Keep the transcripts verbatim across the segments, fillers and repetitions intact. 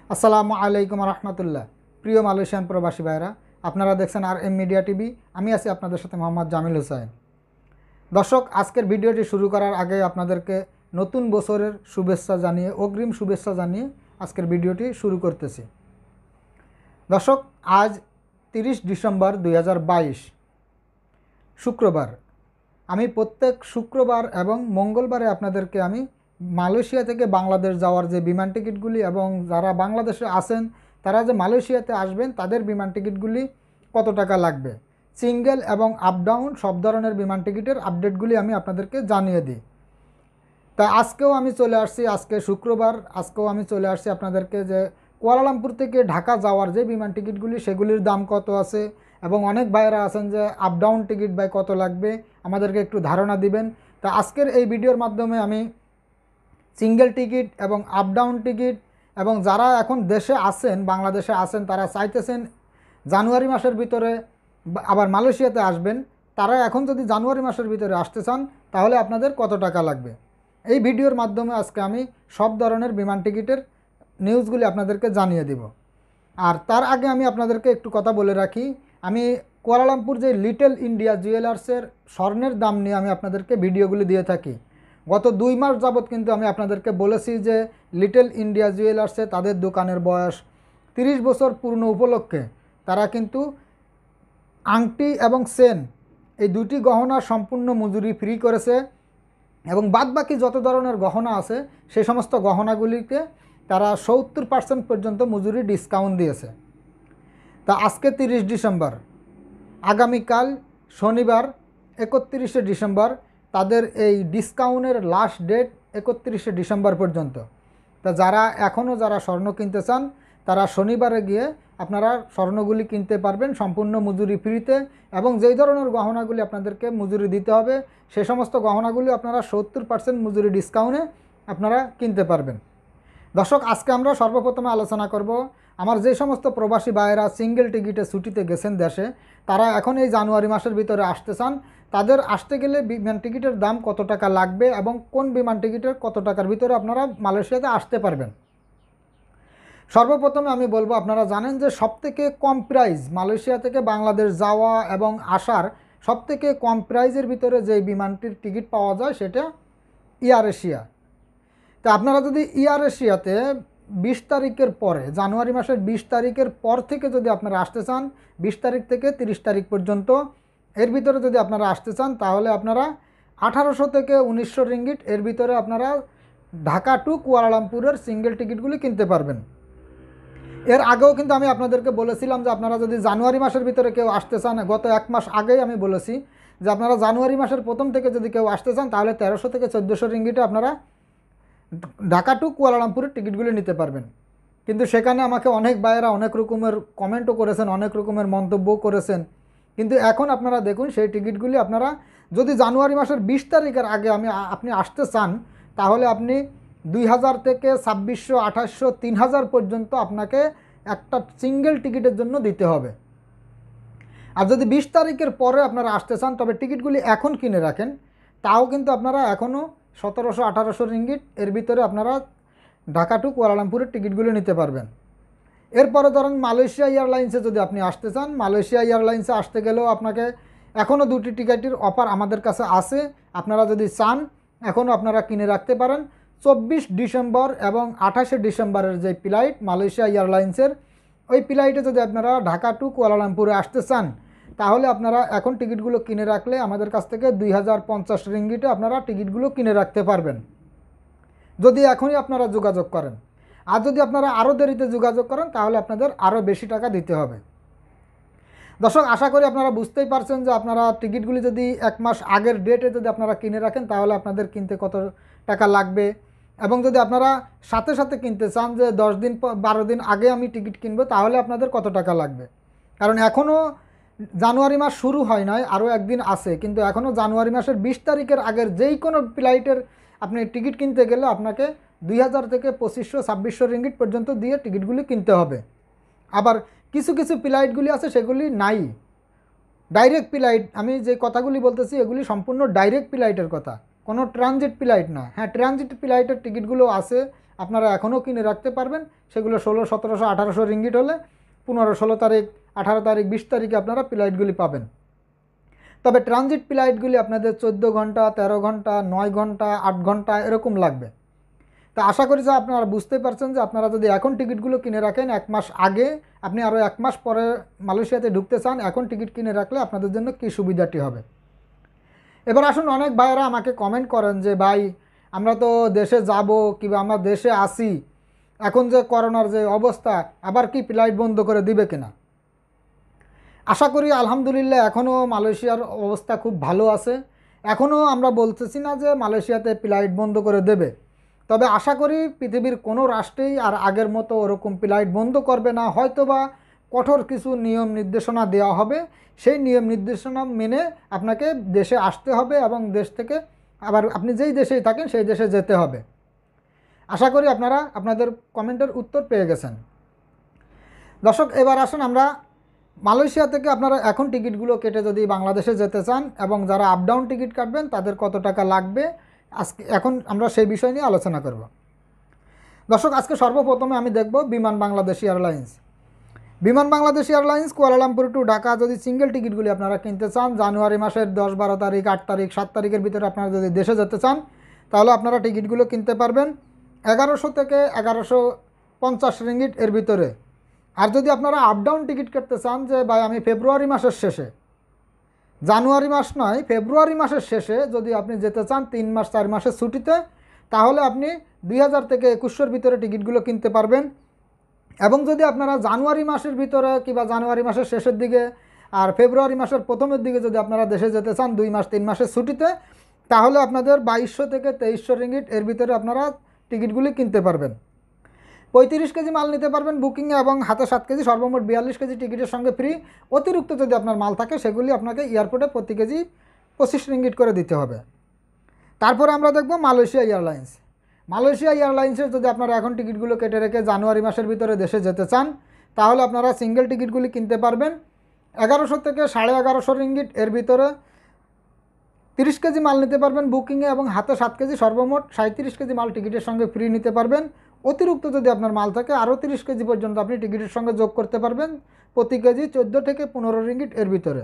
আসসালামু আলাইকুম রহমতুল্লাহ। প্রিয় মালয়েশিয়ান প্রবাসী ভাইরা, আপনারা দেখছেন আর এম মিডিয়া টিভি। আমি আছি আপনাদের সাথে মোহাম্মদ জামিল হুসাইন। দর্শক, আজকের ভিডিওটি শুরু করার আগে আপনাদেরকে নতুন বছরের শুভেচ্ছা জানিয়ে অগ্রিম শুভেচ্ছা জানিয়ে আজকের ভিডিওটি শুরু করতেছি। দর্শক, আজ তিরিশ ডিসেম্বর দুই হাজার বাইশ শুক্রবার। আমি প্রত্যেক শুক্রবার এবং মঙ্গলবারে আপনাদেরকে আমি মালয়েশিয়া থেকে বাংলাদেশ যাওয়ার যে বিমান টিকিটগুলি এবং যারা বাংলাদেশে আছেন তারা যে মালয়েশিয়াতে আসবেন তাদের বিমান টিকিটগুলি কত টাকা লাগবে, সিঙ্গেল এবং আপ ডাউন সব ধরনের বিমান টিকিটের আপডেটগুলি আমি আপনাদেরকে জানিয়ে দিই। তা আজকেও আমি চলে আসছি, আজকে শুক্রবার, আজকেও আমি চলে আসছি আপনাদেরকে যে কুয়ালালামপুর থেকে ঢাকা যাওয়ার যে বিমান টিকিটগুলি সেগুলির দাম কত আছে এবং অনেক ভাইয়েরা আছেন যে আপ ডাউন টিকিট বাই কত লাগবে আমাদেরকে একটু ধারণা দিবেন। তা আজকের এই ভিডিওর মাধ্যমে আমি সিঙ্গেল টিকিট এবং আপ ডাউন টিকিট এবং যারা এখন দেশে আছেন বাংলাদেশে আছেন তারা চাইতেছেন জানুয়ারি মাসের ভিতরে আবার মালয়েশিয়াতে আসবেন, তারা এখন যদি জানুয়ারি মাসের ভিতরে আসতে চান তাহলে আপনাদের কত টাকা লাগবে, এই ভিডিওর মাধ্যমে আজকে আমি সব ধরনের বিমান টিকিটের নিউজগুলি আপনাদেরকে জানিয়ে দিব। আর তার আগে আমি আপনাদেরকে একটু কথা বলে রাখি, আমি কুয়ালালামপুর যে লিটল ইন্ডিয়া জুয়েলার্সের স্বর্ণের দাম নিয়ে আমি আপনাদেরকে ভিডিওগুলি দিয়ে থাকি। গত দুই মাস যাবৎ কিন্তু আমি আপনাদেরকে বলেছি যে লিটল ইন্ডিয়া জুয়েলার্সে তাদের দোকানের বয়স তিরিশ বছর পূর্ণ উপলক্ষে তারা কিন্তু আংটি এবং চেন এই দুটি গহনা সম্পূর্ণ মজুরি ফ্রি করেছে এবং বাদবাকি যত ধরনের গহনা আছে সেই সমস্ত গহনাগুলিকে তারা সত্তর পার্সেন্ট পর্যন্ত মজুরি ডিসকাউন্ট দিয়েছে। তা আজকে তিরিশ ডিসেম্বর, আগামীকাল শনিবার একত্রিশে ডিসেম্বর তাদের এই ডিসকাউন্টের লাস্ট ডেট একত্রিশে ডিসেম্বর পর্যন্ত। তা যারা এখনও যারা স্বর্ণ কিনতে চান তারা শনিবারে গিয়ে আপনারা স্বর্ণগুলি কিনতে পারবেন সম্পূর্ণ মজুরি ফ্রিতে এবং যেই ধরনের গহনাগুলি আপনাদেরকে মজুরি দিতে হবে সেই সমস্ত গহনাগুলি আপনারা সত্তর পার্সেন্ট মজুরি ডিসকাউন্টে আপনারা কিনতে পারবেন। দর্শক, আজকে আমরা সর্বপ্রথমে আলোচনা করব আমার যে সমস্ত প্রবাসী ভাইয়েরা সিঙ্গেল টিকিটে ছুটিতে গেছেন দেশে, তারা এখন এই জানুয়ারি মাসের ভিতরে আসতে চান, তাদের আসতে গেলে বিমান টিকিটের দাম কত টাকা লাগবে এবং কোন বিমান টিকিটের কত টাকার ভিতরে আপনারা মালয়েশিয়াতে আসতে পারবেন। সর্বপ্রথমে আমি বলবো, আপনারা জানেন যে সবথেকে কম প্রাইস মালয়েশিয়া থেকে বাংলাদেশ যাওয়া এবং আসার সবথেকে কম প্রাইজের ভিতরে যে বিমানটির টিকিট পাওয়া যায় সেটা এয়ার এশিয়া। তা আপনারা যদি এয়ার এশিয়াতে বিশ তারিখের পরে জানুয়ারি মাসের বিশ তারিখের পর থেকে যদি আপনারা আসতে চান, বিশ তারিখ থেকে তিরিশ তারিখ পর্যন্ত এর ভিতরে যদি আপনারা আসতে চান তাহলে আপনারা আঠারোশো থেকে উনিশশো রিঙ্গিট এর ভিতরে আপনারা ঢাকা টু কুয়ালালামপুরের সিঙ্গেল টিকিটগুলি কিনতে পারবেন। এর আগেও কিন্তু আমি আপনাদেরকে বলেছিলাম যে আপনারা যদি জানুয়ারি মাসের ভিতরে কেউ আসতে চান, গত এক মাস আগেই আমি বলেছি যে আপনারা জানুয়ারি মাসের প্রথম থেকে যদি কেউ আসতে চান তাহলে তেরোশো থেকে চোদ্দোশো রিঙ্গিটে আপনারা ঢাকা টু কুয়ালালামপুরের টিকিটগুলি নিতে পারবেন। কিন্তু সেখানে আমাকে অনেক ভাইয়েরা অনেক রকমের কমেন্টও করেছেন, অনেক রকমের মন্তব্যও করেছেন। কিন্তু এখন আপনারা দেখুন সেই টিকিটগুলি আপনারা যদি জানুয়ারি মাসের বিশ তারিখের আগে আমি আপনি আসতে চান তাহলে আপনি দুই হাজার থেকে ছাব্বিশশো আঠাশশো তিন হাজার পর্যন্ত আপনাকে একটা সিঙ্গেল টিকিটের জন্য দিতে হবে। আর যদি বিশ তারিখের পরে আপনারা আসতে চান তবে টিকিটগুলি এখন কিনে রাখেন, তাও কিন্তু আপনারা এখনও সতেরোশো আঠারোশো রিঙ্গিট এর ভিতরে আপনারা ঢাকা টু কুয়ালালামপুরের টিকিটগুলি নিতে পারবেন। এরপরে ধরেন মালয়েশিয়া এয়ারলাইন্সে যদি আপনি আসতে চান, মালয়েশিয়া এয়ারলাইন্সে আসতে গেলেও আপনাকে এখনও দুটি টিকিটের অফার আমাদের কাছে আছে, আপনারা যদি চান এখনও আপনারা কিনে রাখতে পারেন। চব্বিশ ডিসেম্বর এবং আঠাশে ডিসেম্বরের যে ফ্লাইট মালয়েশিয়া এয়ারলাইন্সের, ওই ফ্লাইটে যদি আপনারা ঢাকা টু কুয়ালালামপুরে আসতে চান তাহলে আপনারা এখন টিকিটগুলো কিনে রাখলে আমাদের কাছ থেকে দুই হাজার পঞ্চাশ রিঙ্গিটে আপনারা টিকিটগুলো কিনে রাখতে পারবেন যদি এখনই আপনারা যোগাযোগ করেন। আর যদি আপনারা আরও দেরিতে যোগাযোগ করেন তাহলে আপনাদের আরও বেশি টাকা দিতে হবে। দর্শক, আশা করি আপনারা বুঝতেই পারছেন যে আপনারা টিকিটগুলি যদি এক মাস আগের ডেটে যদি আপনারা কিনে রাখেন তাহলে আপনাদের কিনতে কত টাকা লাগবে এবং যদি আপনারা সাথে সাথে কিনতে চান যে দশ দিন বারো দিন আগে আমি টিকিট কিনবো তাহলে আপনাদের কত টাকা লাগবে। কারণ এখনও জানুয়ারি মাস শুরু হয় নয়, আরও একদিন আছে, কিন্তু এখনও জানুয়ারি মাসের বিশ তারিখের আগের যেই কোনো ফ্লাইটের আপনি টিকিট কিনতে গেলে আপনাকে দুই হাজার থেকে পঁচিশশো ছাব্বিশশো রিঙ্গিট পর্যন্ত দিয়ে টিকিটগুলি কিনতে হবে। আবার কিছু কিছু ফ্লাইটগুলি আছে সেগুলি নাই, ডাইরেক্ট ফ্লাইট, আমি যে কথাগুলি বলতেছি এগুলি সম্পূর্ণ ডাইরেক্ট ফ্লাইটের কথা, কোনো ট্রানজিট ফ্লাইট না। হ্যাঁ, ট্রানজিট ফ্লাইটের টিকিটগুলো আছে আপনারা এখনও কিনে রাখতে পারবেন। সেগুলো ষোলো সতেরোশো আঠারোশো রিঙ্গিট হলে পনেরো ষোলো তারিখ আঠারো তারিখ বিশ তারিখে আপনারা ফ্লাইটগুলি পাবেন। তবে ট্রানজিট ফ্লাইটগুলি আপনাদের চোদ্দো ঘন্টা তেরো ঘন্টা নয় ঘন্টা আট ঘন্টা এরকম লাগবে। তা আশা করি যে আপনারা বুঝতে পারছেন যে আপনারা যদি এখন টিকিটগুলো কিনে রাখেন, এক মাস আগে আপনি আরও এক মাস পরে মালয়েশিয়াতে ঢুকতে চান, এখন টিকিট কিনে রাখলে আপনাদের জন্য কী সুবিধাটি হবে। এবার আসুন, অনেক ভাইয়েরা আমাকে কমেন্ট করেন যে ভাই আমরা তো দেশে যাব কিংবা আমরা দেশে আসি, এখন যে করোনার যে অবস্থা আবার কি ফ্লাইট বন্ধ করে দিবে কিনা। আশা করি আলহামদুলিল্লাহ এখনও মালয়েশিয়ার অবস্থা খুব ভালো আছে। এখনও আমরা বলতেছি না যে মালয়েশিয়াতে ফ্লাইট বন্ধ করে দেবে। তবে আশা করি পৃথিবীর কোনো রাষ্ট্রেই আর আগের মতো ওরকম ফ্লাইট বন্ধ করবে না। হয়তোবা কঠোর কিছু নিয়ম নির্দেশনা দেওয়া হবে, সেই নিয়ম নির্দেশনা মেনে আপনাকে দেশে আসতে হবে এবং দেশ থেকে আবার আপনি যেই দেশেই থাকেন সেই দেশে যেতে হবে। আশা করি আপনারা আপনাদের কমেন্টের উত্তর পেয়ে গেছেন। দর্শক, এবার আসুন আমরা মালয়েশিয়া থেকে আপনারা এখন টিকিটগুলো কেটে যদি বাংলাদেশে যেতে চান এবং যারা আপ ডাউন টিকিট কাটবেন তাদের কত টাকা লাগবে আজকে এখন আমরা সেই বিষয় নিয়ে আলোচনা করব। দর্শক, আজকে সর্বপ্রথমে আমি দেখব বিমান Bangladesh airlines. Biman Bangladesh airlines Kuala Lumpur to Dhaka যদি সিঙ্গেল টিকিটগুলি আপনারা কিনতে চান, জানুয়ারি মাসের দশ বারো তারিখ আট তারিখ সাত তারিখের ভিতরে আপনারা যদি দেশে যেতে চান, তাহলে আপনারা টিকিটগুলো কিনতে পারবেন এগারোশো থেকে এগারোশো পঞ্চাশ রিঙ্গিট এর ভিতরে। আর যদি আপনারা আপ ডাউন টিকিট কাটতে চান যে ভাই আমি ফেব্রুয়ারি মাসের শেষে, জানুয়ারি মাস নয় ফেব্রুয়ারি মাসের শেষে যদি আপনি যেতে চান তিন মাস চার মাসের ছুটিতে, তাহলে আপনি দুই হাজার থেকে একুশশোর ভিতরে টিকিটগুলো কিনতে পারবেন। এবং যদি আপনারা জানুয়ারি মাসের ভিতরে কিংবা জানুয়ারি মাসের শেষের দিকে আর ফেব্রুয়ারি মাসের প্রথমের দিকে যদি আপনারা দেশে যেতে চান দুই মাস তিন মাসের ছুটিতে, তাহলে আপনাদের বাইশশো থেকে তেইশশো রিঙ্গিট এর ভিতরে আপনারা টিকিটগুলি কিনতে পারবেন। পঁয়ত্রিশ কেজি মাল নিতে পারবেন বুকিংয়ে এবং হাতে সাত কেজি সর্বমোট বিয়াল্লিশ কেজি টিকিটের সঙ্গে ফ্রি। অতিরিক্ত যদি আপনার মাল থাকে সেগুলি আপনাকে এয়ারপোর্টে প্রতি কেজি পঁচিশ রিঙ্গিট করে দিতে হবে। তারপরে আমরা দেখব মালয়েশিয়া এয়ারলাইন্স। মালয়েশিয়া এয়ারলাইন্সের যদি আপনারা এখন টিকিটগুলো কেটে রেখে জানুয়ারি মাসের ভিতরে দেশে যেতে চান, তাহলে আপনারা সিঙ্গেল টিকিটগুলি কিনতে পারবেন এগারোশো থেকে সাড়ে এগারোশো রিঙ্গিট এর ভিতরে। তিরিশ কেজি মাল নিতে পারবেন বুকিংয়ে এবং হাতে সাত কেজি সর্বমোট সাঁত্রিশ কেজি মাল টিকিটের সঙ্গে ফ্রি নিতে পারবেন। অতিরিক্ত যদি আপনার মাল থাকে আরও তিরিশ কেজি পর্যন্ত আপনি টিকিটের সঙ্গে যোগ করতে পারবেন, প্রতি কেজি চোদ্দো থেকে পনেরো রিঙ্গিট এর ভিতরে।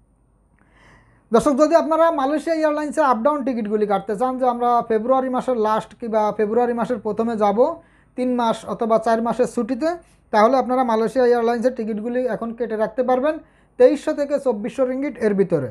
দর্শক, যদি আপনারা মালয়েশিয়া এয়ারলাইন্সের আপ ডাউন টিকিটগুলি কাটতে চান যে আমরা ফেব্রুয়ারি মাসের লাস্ট কিংবা ফেব্রুয়ারি মাসের প্রথমে যাব তিন মাস অথবা চার মাসের ছুটিতে, তাহলে আপনারা মালয়েশিয়া এয়ারলাইন্সের টিকিটগুলি এখন কেটে রাখতে পারবেন তেইশশো থেকে চব্বিশশো রিঙ্গিট এর ভিতরে।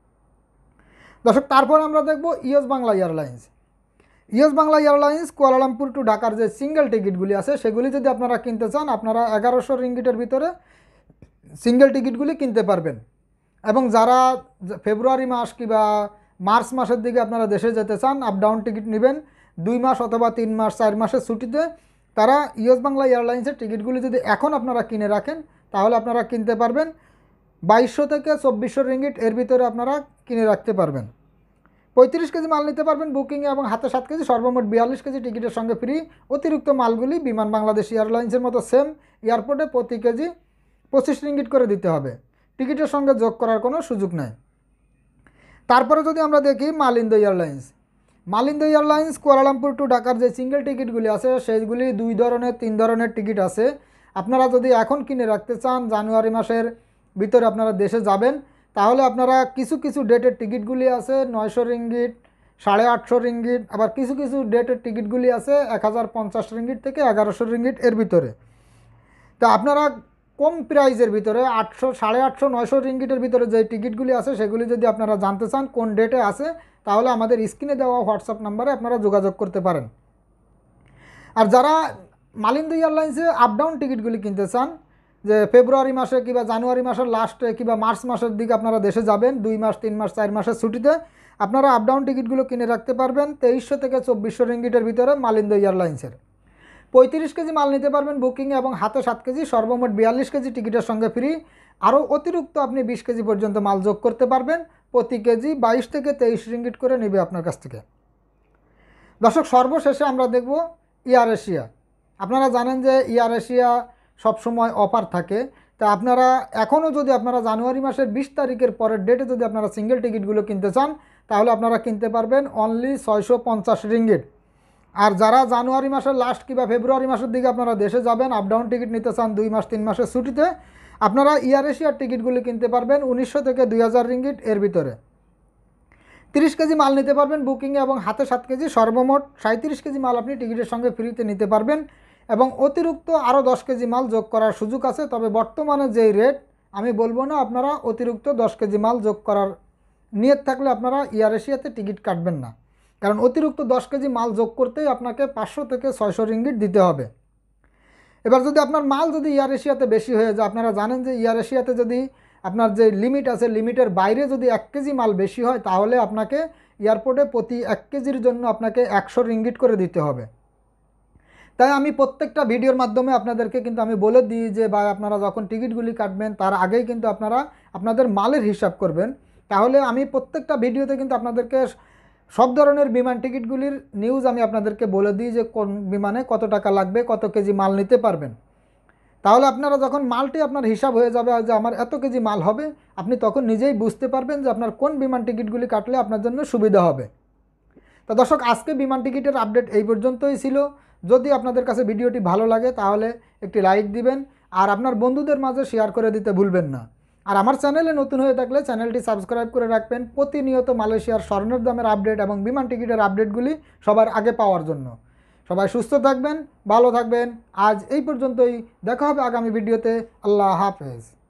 দর্শক, তারপর আমরা দেখব US Bangla airlines. US Bangla airlines Kuala Lumpur to ঢাকার যে সিঙ্গেল টিকিটগুলি আছে সেগুলি যদি আপনারা কিনতে চান, আপনারা এগারোশো রিঙ্গিটের ভিতরে সিঙ্গেল টিকিটগুলি কিনতে পারবেন। এবং যারা ফেব্রুয়ারি মাস কিংবা মার্চ মাসের দিকে আপনারা দেশে যেতে চান, আপ ডাউন টিকিট নেবেন দুই মাস অথবা তিন মাস চার মাসের ছুটিতে, তারা ইউএস বাংলা এয়ারলাইন্সের টিকিটগুলি যদি এখন আপনারা কিনে রাখেন, তাহলে আপনারা কিনতে পারবেন বাইশশো থেকে চব্বিশশো রিঙ্গিট এর ভিতরে আপনারা কিনে রাখতে পারবেন। পঁয়ত্রিশ কেজি মাল নিতে পারবেন বুকিংয়ে এবং হাতে সাত কেজি সর্বমোট বিয়াল্লিশ কেজি টিকিটের সঙ্গে ফ্রি। অতিরিক্ত মালগুলি বিমান বাংলাদেশ এয়ারলাইন্সের মতো সেম এয়ারপোর্টে প্রতি কেজি পঁচিশ রিঙ্গিট করে দিতে হবে, টিকিটের সঙ্গে যোগ করার কোনো সুযোগ নেই। তারপরে যদি আমরা দেখি Malindo airlines. Malindo airlines Kuala Lumpur to ঢাকার যে সিঙ্গেল টিকিটগুলি আছে সেইগুলি দুই ধরনের তিন ধরনের টিকিট আছে। আপনারা যদি এখন কিনে রাখতে চান, জানুয়ারি মাসের ভিতরে আপনারা দেশে যাবেন, তাহলে আপনারা কিছু কিছু ডেটের টিকিটগুলি আছে নয়শো রিঙ্গিট সাড়ে আটশো রিঙ্গিট, আবার কিছু কিছু ডেটের টিকিটগুলি আছে এক হাজার পঞ্চাশ রিঙ্গিট থেকে এগারোশো রিঙ্গিট এর ভিতরে। তা আপনারা কম প্রাইজের ভিতরে আটশো সাড়ে আটশো নয়শো রিঙ্গিটের ভিতরে যে টিকিটগুলি আছে সেগুলি যদি আপনারা জানতে চান কোন ডেটে আছে, তাহলে আমাদের স্ক্রিনে দেওয়া হোয়াটসঅ্যাপ নাম্বারে আপনারা যোগাযোগ করতে পারেন। আর যারা মালিন্দো এয়ারলাইন্সে আপ ডাউন টিকিটগুলি কিনতে চান, যে ফেব্রুয়ারি মাসে কিংবা জানুয়ারি মাসের লাস্টে কিংবা মার্চ মাসের দিকে আপনারা দেশে যাবেন দুই মাস তিন মাস চার মাসের ছুটিতে, আপনারা আপ ডাউন টিকিটগুলো কিনে রাখতে পারবেন তেইশশো থেকে চব্বিশশো রিঙ্গিটের ভিতরে মালিন্দো এয়ারলাইন্সের। পঁয়ত্রিশ কেজি মাল নিতে পারবেন বুকিংয়ে এবং হাতে সাত কেজি সর্বমোট বিয়াল্লিশ কেজি টিকিটের সঙ্গে ফ্রি। আরও অতিরিক্ত আপনি বিশ কেজি পর্যন্ত মাল যোগ করতে পারবেন, প্রতি কেজি বাইশ থেকে তেইশ রিঙ্গিট করে নেবে আপনার কাছ থেকে। দর্শক, সর্বশেষে আমরা দেখব এয়ার এশিয়া। আপনারা জানেন যে এয়ার এশিয়া সবসময় অফার থাকে। তা আপনারা এখনও যদি আপনারা জানুয়ারি মাসের বিশ তারিখের পরের ডেটে যদি আপনারা সিঙ্গেল টিকিটগুলো কিনতে চান, তাহলে আপনারা কিনতে পারবেন অনলি ছয়শো পঞ্চাশ রিঙ্গিট। আর যারা জানুয়ারি মাসের লাস্ট কিংবা ফেব্রুয়ারি মাসের দিকে আপনারা দেশে যাবেন, আপ ডাউন টিকিট নিতে চান দুই মাস তিন মাসের ছুটিতে, আপনারা এয়ার এশিয়ার টিকিটগুলি কিনতে পারবেন উনিশশো থেকে দুই হাজার রিঙ্গিট এর ভিতরে। তিরিশ কেজি মাল নিতে পারবেন বুকিংয়ে এবং হাতে সাত কেজি, সর্বমোট সাঁত্রিশ কেজি মাল আপনি টিকিটের সঙ্গে ফ্রিতে নিতে পারবেন এবং অতিরিক্ত আরও দশ কেজি মাল যোগ করার সুযোগ আছে। তবে বর্তমানে যেই রেট, আমি বলবো না আপনারা অতিরিক্ত দশ কেজি মাল যোগ করার নিয়ত থাকলে আপনারা এয়ার এশিয়াতে টিকিট কাটবেন না, কারণ অতিরিক্ত দশ কেজি মাল যোগ করতেই আপনাকে পাঁচশো থেকে ছয়শো রিঙ্গিট দিতে হবে। এবার যদি আপনার মাল যদি এয়ার এশিয়াতে বেশি হয়ে যায়, আপনারা জানেন যে এয়ার এশিয়াতে যদি আপনার যে লিমিট আছে, লিমিটের বাইরে যদি এক কেজি মাল বেশি হয়, তাহলে আপনাকে এয়ারপোর্টে প্রতি এক কেজির জন্য আপনাকে একশো রিঙ্গিট করে দিতে হবে। তাই আমি প্রত্যেকটা ভিডিওর মাধ্যমে আপনাদেরকে কিন্তু আমি বলে দিই যে ভাই, আপনারা যখন টিকিটগুলি কাটবেন তার আগেই কিন্তু আপনারা আপনাদের মালের হিসাব করবেন। তাহলে আমি প্রত্যেকটা ভিডিওতে কিন্তু আপনাদেরকে সব ধরনের বিমান টিকিটগুলির নিউজ আমি আপনাদেরকে বলে দিই যে কোন বিমানে কত টাকা লাগবে, কত কেজি মাল নিতে পারবেন। তাহলে আপনারা যখন মালটি আপনার হিসাব হয়ে যাবে যে আমার এত কেজি মাল হবে, আপনি তখন নিজেই বুঝতে পারবেন যে আপনার কোন বিমান টিকিটগুলি কাটলে আপনার জন্য সুবিধা হবে। তো দর্শক, আজকে বিমান টিকিটের আপডেট এই পর্যন্তই ছিল। যদি আপনাদের কাছে ভিডিওটি ভালো লাগে তাহলে একটি লাইক দিবেন আর আপনার বন্ধুদের মাঝে শেয়ার করে দিতে ভুলবেন না। আর আমার চ্যানেলে নতুন হয়ে থাকলে চ্যানেলটি সাবস্ক্রাইব করে রাখবেন প্রতিনিয়ত মালয়েশিয়ার স্বর্ণের দামের আপডেট এবং বিমান টিকিটের আপডেটগুলি সবার আগে পাওয়ার জন্য। সবাই সুস্থ থাকবেন, ভালো থাকবেন। আজ এই পর্যন্তই, দেখা হবে আগামী ভিডিওতে। আল্লাহ হাফেজ।